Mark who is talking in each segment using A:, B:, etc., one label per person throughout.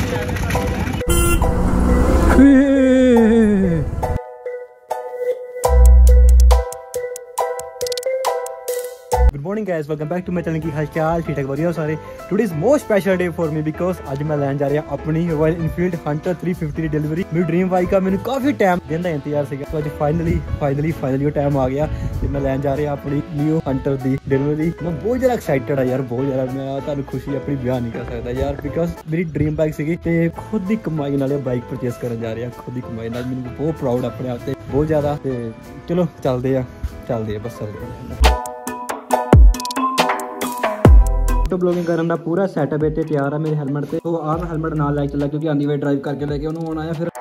A: Good morning guys, welcome back to my channel. की हाल चाल ठीक ठाक बढ़िया सारे। Today is most special day for me because ਅੱਜ मैं लैन जा रहा अपनी रॉयल इनफील्ड हंटर 350 ਦੀ डिलीवरी। मेरी ड्रीम बाइक का मैंने काफ़ी टाइम दिन का इंतजार ਸੀਗਾ। तो ਅੱਜ फाइनली वो टाइम आ गया ਤੇ मैं लैन जा रहा अपनी न्यू हंटर ਦੀ डिलीवरी। मैं बहुत ज़्यादा एक्साइटेड हाँ यार, बहुत ज़्यादा। मैं ਤੁਹਾਨੂੰ खुशी अपनी बयान नहीं कर सकता यार, बिकॉज मेरी ड्रीम बाइक ਸੀਗੀ ਤੇ खुद ਦੀ कमाई नाल बाइक परचेस करन जा रहा। खुद ਦੀ कमाई नाल ਮੈਨੂੰ बहुत प्राउड अपने आप से, बहुत ज़्यादा। ਤੇ चलो चलते हैं बस चलते हैं। ब्लॉगिंग करने का पूरा सैटअप इतने तैयार है मेरे हेलमेट से। तो आ मैं हेलमेट ना लैके चला क्योंकि आंधी वे ड्राइव करके लेके उन्होंने आना है। फिर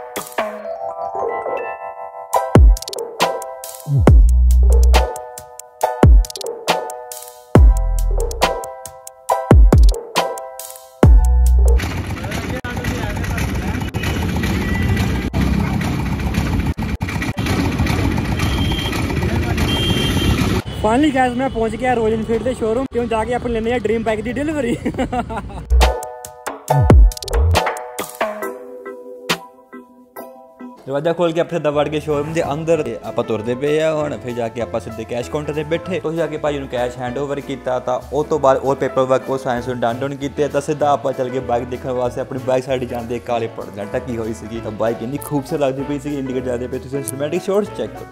A: फाइनली गाइस मैं पहुंच गया रॉयल इनफील्ड के शोरूम। क्यों जाके अपन लेने हैं ड्रीम बाइक की डिलीवरी। दरवाजा खोल के अपने दबड़ के शोरूम के अंदर आप तुरते पे हम। फिर जाके आप सीधे कैश काउंटर से बैठे तो जाके भाई कैश हैंड ओवर किया। उस तो बाद और पेपर वर्क और साइंस डन डन किए। तो सीधा आप चल के बाइक देखने वास्ते अपनी बाइक साइड जाते काले पड़ ढकी हुई सी। तो बाइक इन्नी खूबसूरत लगती पई सी। इंडिकेटर जाते पे तुम सिनेमैटिक शॉट्स चेक करो।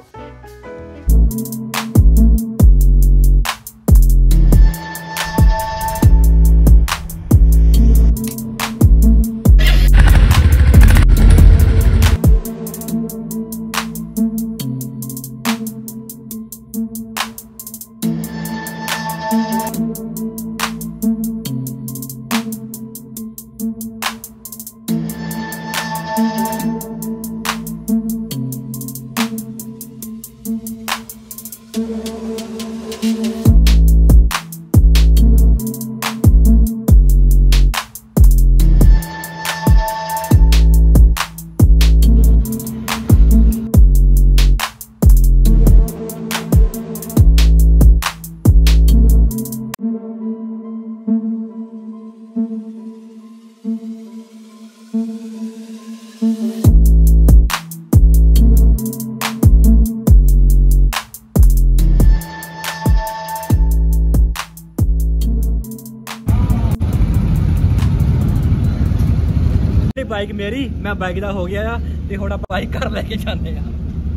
A: बाइक मेरी, मैं बाइक का हो गया ते हुण आपां बाइक घर लेके जाते हैं।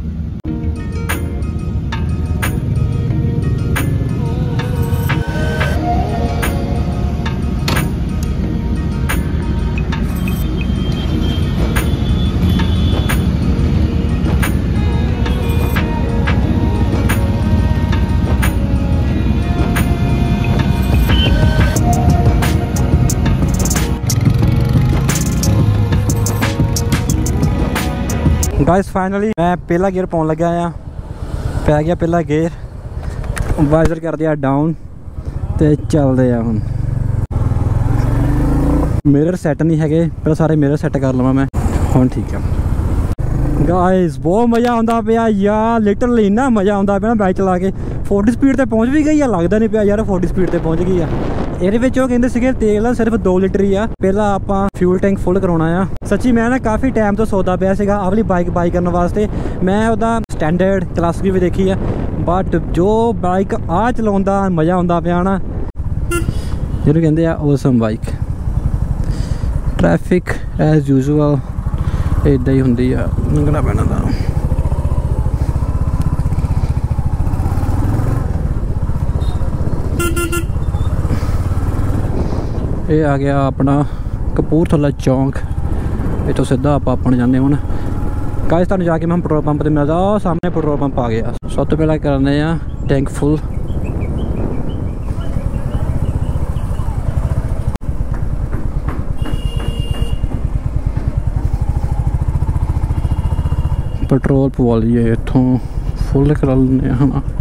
A: गाइस फाइनली मैं पहला गेयर पाउन लग्या आ, पै गया पहला गेयर। वाइजर कर दिया डाउन ते चलते हैं हुण। मिरर सैट नहीं है, पहले सारे मिरर सैट कर लवां मैं हुण। ठीक है गाइस, बहुत मज़ा आता पाया यार, लिटरली इन्ना मज़ा आता पाया बाइक चला के। 40 स्पीड ते पहुँच भी गई है, लगता नहीं पाया यार 40 स्पीड ते पहुँच गई है। ਇਹਦੇ ਵਿੱਚ ਉਹ ਕਹਿੰਦੇ ਸੀਗੇ ਤੇਲ ਸਿਰਫ 2 ਲੀਟਰ ਹੀ ਆ। ਪਹਿਲਾਂ ਆਪਾਂ ਫਿਊਲ ਟੈਂਕ ਫੁੱਲ ਕਰਾਉਣਾ ਆ। ਸੱਚੀ ਮੈਂ ਨਾ ਕਾਫੀ ਟਾਈਮ ਤੋਂ ਸੋਚਦਾ ਪਿਆ ਸੀਗਾ ਆਹ ਵਾਲੀ ਬਾਈਕ ਬਾਈ ਕਰਨ ਵਾਸਤੇ। ਮੈਂ ਉਹਦਾ ਸਟੈਂਡਰਡ ਕਲਾਸਿਕ ਵੀ ਦੇਖੀ ਆ, ਬਟ ਜੋ ਬਾਈਕ ਆ ਚਲਾਉਣ ਦਾ ਮਜ਼ਾ ਆਉਂਦਾ ਪਿਆ ਨਾ, ਜਿਹਨੂੰ ਕਹਿੰਦੇ ਆ awesome bike. Traffic as usual ਇੱਦਾਂ ਹੀ ਹੁੰਦੀ ਆ, ਲੰਘਣਾ ਪੈਣਾ ਤਾਂ। ये आ गया अपना कपूरथला चौंक। ये तो सीधा आप जाने हूँ गाइस। तुहानूं जाके मैं पेट्रोल पंप पर मिलता। सामने पेट्रोल पंप आ गया। सब तो पहले करने टैंक फुल। पेट्रोल पवा लीए इत्थों, फुल करा लें है ना।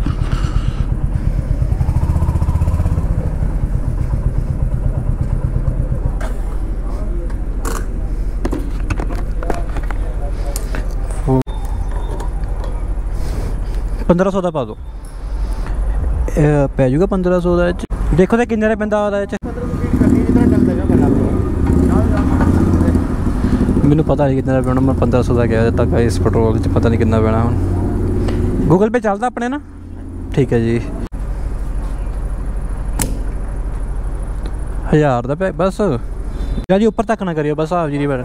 A: पंद्रह सौ का पा दो, पै जूगा 1500 का। देखो तो किन्ने पैंता। पता नहीं कितना पैना, मैं 1500 का कह दिता गाइस पेट्रोल च, पता नहीं कितना पैना हुण। गूगल पे चलदा अपने ना, ठीक है जी। 1000 ਦਾ ਪੈ बस जी, ऊपर तक ना करियो बस आप जी पर।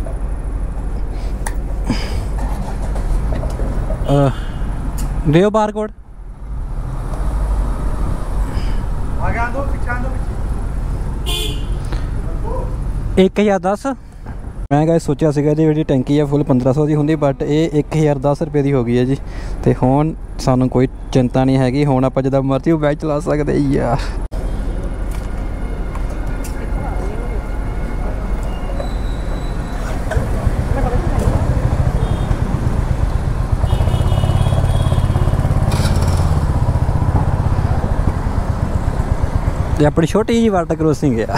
A: दियो बार कोड 1010। मैं गाइस सोचा सीगा जी जी टैंकी है फुल 1500 की होंगी, बट ये 1010 रुपये की हो गई है जी। तो हुण सानू कोई चिंता नहीं हैगी, हुण आपां जिद्दां मर्जी बाइक चला सकते यार। अपनी छोटी जी वाटर क्रॉसिंग है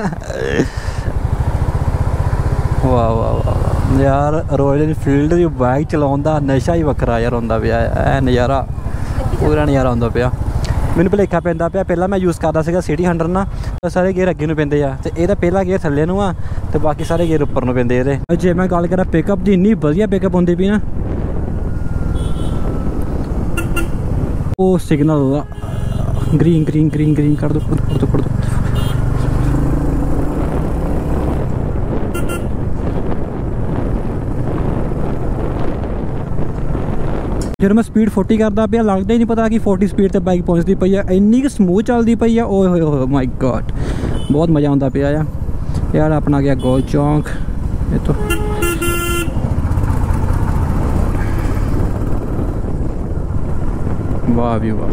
A: वाह वाह वाह यार, रॉयल एनफील्ड की बाइक चलाने का नशा ही वखरा यार होंदा पिया, नज़ारा पूरा नज़ारा होंदा पिया। मैनूं भुलेखा पैंदा पिया, पहला मैं यूज़ करदा सीगा सिटी 100 ना, तो सारे गेयर अगे नूं पैंदे आ, ते इहदा पहला गेयर थल्ले नूं आ ते बाकी सारे गेयर उपर नूं पैंदे इहदे। जे मैं गल करा पिकअप की, इन्नी वधिया पिकअप होंदी पई ना, वो signal green green green green कर दो कर दो कर दो। जब मैं स्पीड 40 करता पिया, लगता ही नहीं पता कि 40 स्पीड ते बाइक पहुँचती पई है, इन्नी कि स्मूथ चलती पई है। ओए होए होए माय गॉड, बहुत मज़ा आता पिया यार। अपना गया गोल चौंक, ये तो वाह भी वाह।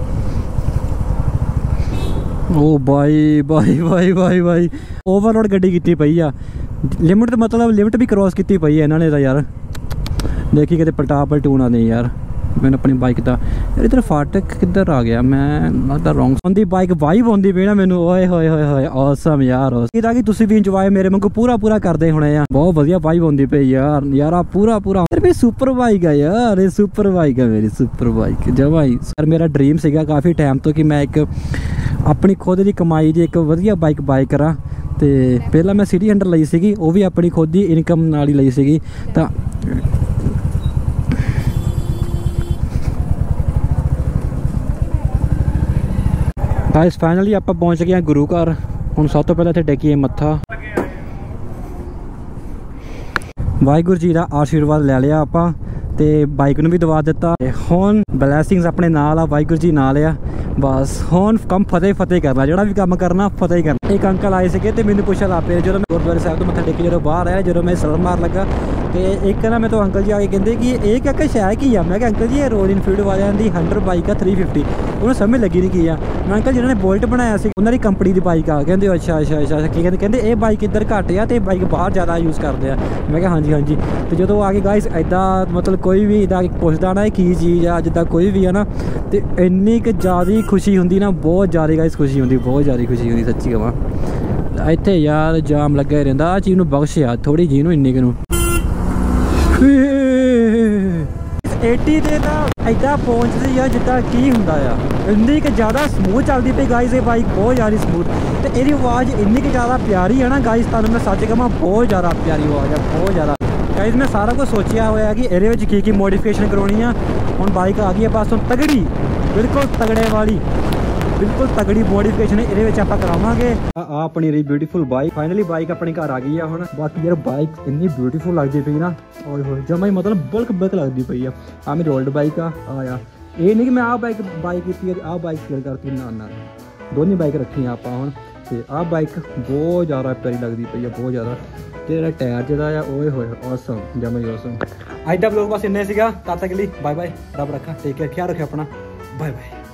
A: ओ भाई भाई भाई भाई भाई, ओवरलोड गड्डी की पई आ, लिमिट तो मतलब लिमिट भी क्रॉस की पई है इन्होंने तो यार। देखी कितने पलटा पलटू ना नहीं यार। मैंने अपनी बाइक का यार, इधर फाटक किधर आ गया मैं, लगता रॉन्ग होंदी बाइक वाइब होंदी पई ना मैनू। ओए होए होए होए ऑसम यार, कि तुसीं भी इंजॉय मेरे वांगू पूरा पूरा करदे होणे आ। बहुत वधिया वाइब होंदी पई यार, यारा पूरा पूरा। मेरी सुपर बाइक है यार, ये सुपर बाइक है मेरी, सुपर बाइक जमा ही सर। मेरा ड्रीम सीगा काफ़ी टाइम तो कि मैं एक अपनी खुद की कमाई की एक वधिया बाइक बाय करा। तो पहला मैं सिटी 100 ਲਈ ਸੀਗੀ, ਉਹ ਵੀ ਆਪਣੀ ਖੁਦ ਦੀ ਇਨਕਮ ਨਾਲ ਹੀ ਲਈ ਸੀਗੀ। ਤਾਂ गाइस फाइनली आप पहुंच गए गुरु घर। हुण सब तो पहले इत्थे टेकीए मत्था, वाहिगुरू जी का आशीर्वाद ले लिया आपां ते बाइक नूं भी दवा दिता। हुण ब्लैसिंग्स अपने नाल आ, वाहिगुरू जी नाल आ। बस हुण कम फतेह फतेह करना, जोड़ा भी काम करना फतेह करना। एक अंकल आए थे तो मैंने पूछा ला पे, जो मैं गुरुद्वारे साहब तो मत्था टेके जो बाहर आया, जो मैं सलम मार लगा तो एक ना मैं तो अंकल जी आके कहते कि ये क्या कुछ है कि मैं अंकल जी ये रॉयल एनफील्ड वालियां दी 100 बाइक आ 350। उन्होंने समझ लगी नहीं की मैं अंकल जिन्होंने बोल्ट बनाया सी उन्होंने कंपनी की बाइक आ, कहते अच्छा अच्छा अच्छा की कहते ये बाइक इधर घट आ तो बाइक बाहर ज़्यादा यूज़ करते हैं। मैं हाँ जी हाँ जी। तो जो आके गाइस इदा मतलब कोई भी इदा पुछदा ना की चीज़ आ जिदा कोई भी है ना, तो इन्नी कि ज़्यादा खुशी होंगी ना, बहुत ज़्यादा गाइस खुशी होंगी, बहुत ज़्यादा खुशी होंगी सच्ची कहां। इत्थे यार जाम लगा रहिंदा, आ चीज़ नूं बख्श यार थोड़ी जी नूं इन्नी कि 80 ਦੇ ਤਾਂ ਇੱਦਾਂ ਪਹੁੰਚਦੀ ਆ ਜਿੱਦਾਂ ਕੀ ਹੁੰਦਾ ਆ, ਇੰਨੀ ਕਿ ਜ਼ਿਆਦਾ ਸਮੂਥ ਚੱਲਦੀ ਪਈ ਗਾਈਜ਼। ਇਹ ਬਾਈਕ ਬਹੁਤ ਜ਼ਿਆਦਾ ਸਮੂਥ ਤੇ ਇਹਦੀ ਆਵਾਜ਼ ਇੰਨੀ ਕਿ ਜ਼ਿਆਦਾ ਪਿਆਰੀ ਹੈ ਨਾ ਗਾਈਜ਼, ਤੁਹਾਨੂੰ ਮੈਂ ਸੱਚ ਕਹਾਂ ਬਹੁਤ ਜ਼ਿਆਦਾ ਪਿਆਰੀ ਆਵਾਜ਼ ਆ, ਬਹੁਤ ਜ਼ਿਆਦਾ ਗਾਈਜ਼। ਮੈਂ ਸਾਰਾ ਕੁਝ ਸੋਚਿਆ ਹੋਇਆ ਕਿ ਇਹਦੇ ਵਿੱਚ ਕੀ ਮੋਡੀਫਿਕੇਸ਼ਨ ਕਰਵਾਉਣੀ ਆ। ਹੁਣ ਬਾਈਕ ਆ ਗਈ ਹੈ ਬਸ, ਹੁਣ ਤਗੜੀ ਬਿਲਕੁਲ ਤਗੜੇ ਵਾਲੀ, बिल्कुल तगड़ी मॉडिफिकेशन ये आप करावे। अपनी रही ब्यूटीफुल बाइक, फाइनली बाइक अपने घर आ गई है हुण। बाकी यार बाइक इन्नी ब्यूटीफुल लगती पई ना, और जमा ही मतलब बल्क बल्क लगती पई है। आ मेरी ओल्ड बाइक आया, ये नहीं कि मैं आ बाइक की आ बाइक सेल करती ना ना, दोनों बाइक रखी आप हुण। तो आ बाइक बहुत ज़्यादा प्यारी लगती पई है, बहुत ज़्यादा। तो टायर जो है ओए होए ऑसम, जमा ही ऑसम। अज का व्लॉग बस इन्ना ही सीगा, तद तक के लिए बाय बाय, रब रखा, टेक केयर, ख्याल रखियो अपना, बाय बाय।